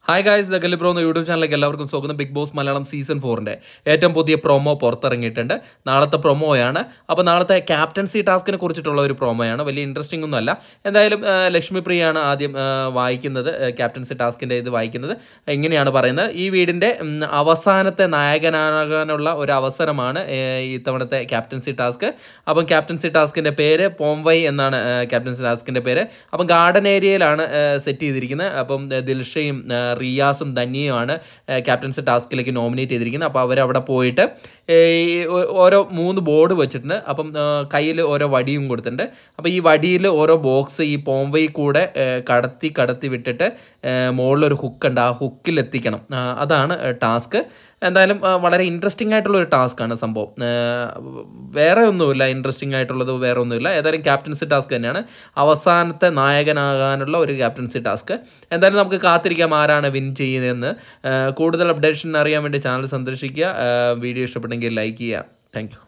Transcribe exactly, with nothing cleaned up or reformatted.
Hi guys, the Galibro YouTube channel എല്ലാവർക്കും സ്വാഗതം. Big boss Malayalam season ഫോറിന്റെ ഏറ്റവും പുതിയ പ്രൊമോ പുറത്തിറങ്ങിയിട്ടുണ്ട്. നാളത്തെ പ്രൊമോയാണ്. അപ്പോൾ നാളത്തെ ക്യാപ്റ്റൻസി ടാസ്കിനെ കുറിച്ചിട്ടുള്ള ഒരു പ്രൊമോയാണ്. വലിയ ഇൻട്രസ്റ്റിംഗ് ഒന്നുമല്ല. എന്തായാലും ലക്ഷ്മി പ്രിയയാണ് ആദ്യം വായിക്കുന്നത്, ക്യാപ്റ്റൻസി ടാസ്കിന്റെ ഇത് വായിക്കുന്നത്. ഇങ്ങനെയാണ് പറയുന്നത്: ഈ വീടിന്റെ അവസാനത്തെ നായകനാകാനുള്ള ഒരു അവസരമാണ് ഇത്തവണത്തെ ക്യാപ്റ്റൻസി ടാസ്ക്. അപ്പം ക്യാപ്റ്റൻസി ടാസ്കിന്റെ പേര് പോംവൈ എന്നാണ്. ക്യാപ്റ്റൻസി ടാസ്കിന്റെ പേര് അപ്പം ഗാർഡൻ ഏരിയയിലാണ് സെറ്റ് ചെയ്തിരിക്കുന്നത്. അപ്പം ദിൽഷയും റിയാസും ധന്യയുമാണ് ക്യാപ്റ്റൻസി ടാസ്കിലേക്ക് നോമിനേറ്റ് ചെയ്തിരിക്കുന്നത്. അപ്പോൾ അവരവിടെ പോയിട്ട് ഓരോ മൂന്ന് ബോർഡ് വെച്ചിട്ടുണ്ട്. അപ്പം കയ്യിൽ ഓരോ വടിയും കൊടുത്തിട്ടുണ്ട്. അപ്പോൾ ഈ വടിയിൽ ഓരോ ബോക്സ് ഈ പോംവൈ കൂടെ കടത്തി കടത്തി വിട്ടിട്ട് മുകളിലൊരു ഹുക്കുണ്ട്, ആ ഹുക്കിൽ എത്തിക്കണം. അതാണ് ടാസ്ക്. എന്തായാലും വളരെ ഇൻട്രസ്റ്റിംഗ് ആയിട്ടുള്ളൊരു ടാസ്ക്കാണ് സംഭവം. വേറെ ഒന്നുമില്ല, ഇൻട്രസ്റ്റിംഗ് ആയിട്ടുള്ളത് വേറെ ഒന്നുമില്ല. ഏതായാലും ക്യാപ്റ്റൻസി ടാസ്ക് തന്നെയാണ്. അവസാനത്തെ നായകനാകാനുള്ള ഒരു ക്യാപ്റ്റൻസി ടാസ്ക്. എന്തായാലും നമുക്ക് കാത്തിരിക്കാം ആരാണ് വിൻ ചെയ്യുന്നതെന്ന്. കൂടുതൽ അപ്ഡേഷൻ അറിയാൻ വേണ്ടി ചാനൽ സന്ദർശിക്കുക. വീഡിയോ ഇഷ്ടപ്പെട്ടെങ്കിൽ ലൈക്ക് ചെയ്യുക. Thank U.